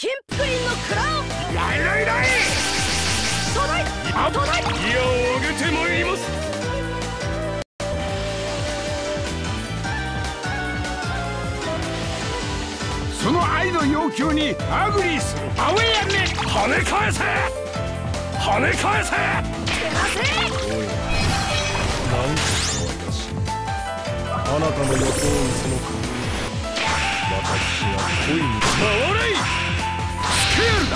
金福林の蔵を来来来。 東大東大。 ギアを上げてまいります。その愛の要求にアグリーする。アウェイやんね。跳ね返せ跳ね返せ。 出ません。 おい、なんと私あなたの予想を見せのか。私は恋に回れいスケールだ。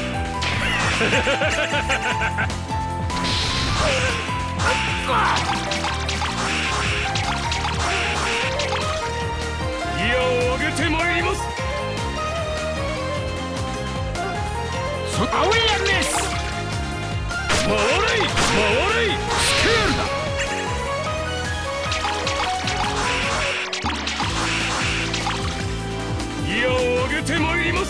ギアを上げてまいります。アウェイやんねす。回れい回れいスケールだ。ギアを上げてまいります。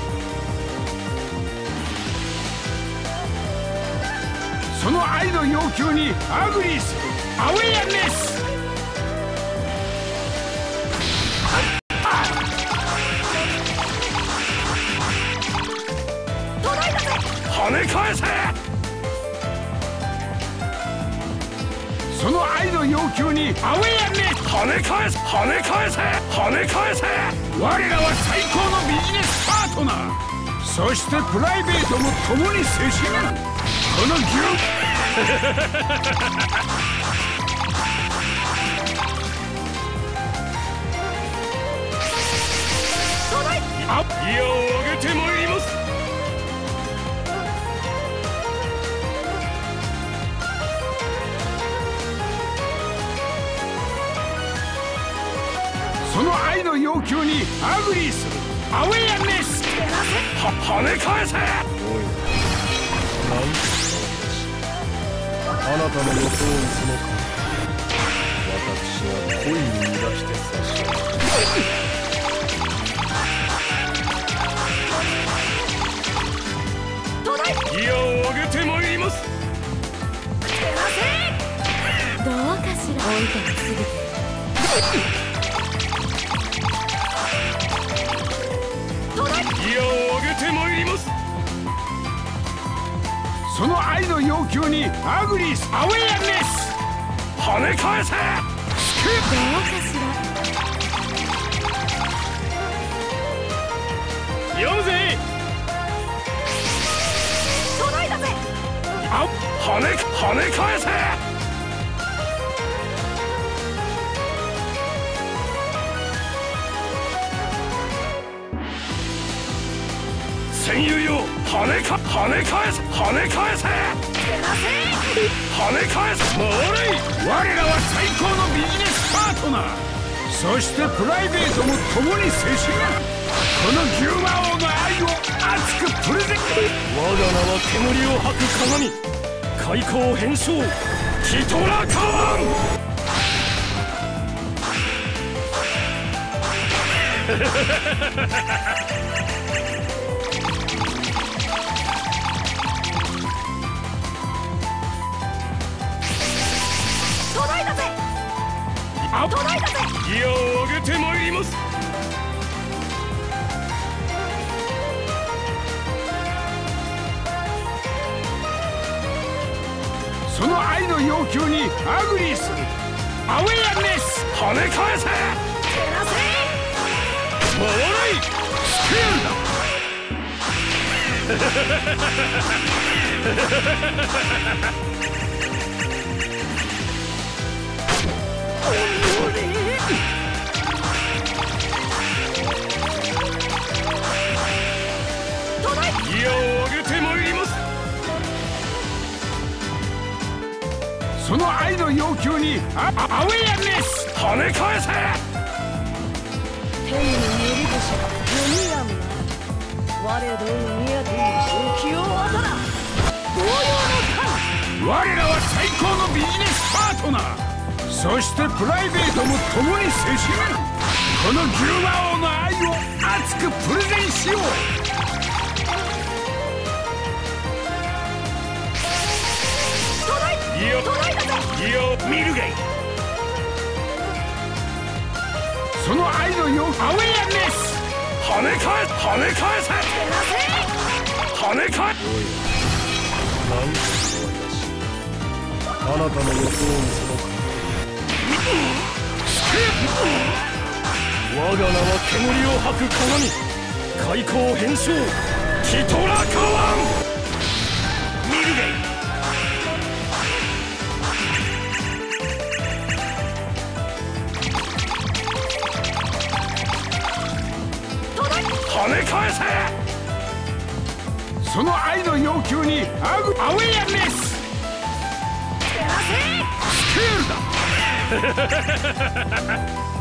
その愛の要求にアグリーする。アウェイやんねす。跳ね返せ。その愛の要求にアウェイやんね。跳ね返せ跳ね返せ跳ね返せ。我らは最高のビジネスパートナー、そしてプライベートも共にせしめる。このギアを上げてまいります。その愛の要求にアグリーする。アウェイやんねす。跳ね返せ。 おい、なんと私あなたの予想を見せのか。私は恋に逃がして差し上げる。ギアを上げてまいります。 どうかしら。置いてが過ぎて。 ギアを上げてまいります。その愛の要求にアグリースアウェイやんねす。跳ね返せ。 どうかしら。 読むぜ。 届いたぜ。 跳ね返せ。戦友よ、跳ね返せ跳ね返せ。跳ね返せ。回れい。我らは最高のビジネスパートナー、そしてプライベートも共にせしめる。この牛魔王の愛を熱くプレゼント。我が名は煙を吐く鏡、開口変称キトラカワン。 届いたぜ。届いたぜ。 ギアを上げてまいります。その愛の要求にアグリーする。アウェイやんねす。跳ね返せ。回れいスケールだ。ギアを上げてまいります。その愛の要求にアウェイやんねす。跳ね返せ。 天に見り星が読みやむな。我ども宮と正気を渡ら。同様の我らは最高のビジネスパートナー、そしてプライベートも共にせしめる。この牛魔王の愛を熱くプレゼンしよう。ギアを見るがいい。その愛のようアウェイやんねす。跳跳ね返せ跳ね返おいなんと可愛らしい。あなたの欲を見せろか。我が名は煙を吐く鏡、開口変装ティトラカワン。見るで跳ね返せ。その愛の要求にアウェアネススケールだ